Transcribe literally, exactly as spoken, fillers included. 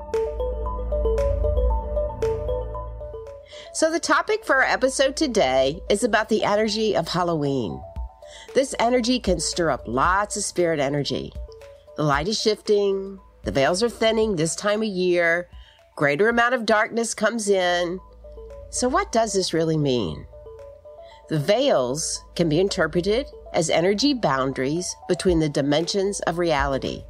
So the topic for our episode today is about the energy of Halloween. This energy can stir up lots of spirit energy. The light is shifting, the veils are thinning this time of year, greater amount of darkness comes in. So what does this really mean? The veils can be interpreted as energy boundaries between the dimensions of reality.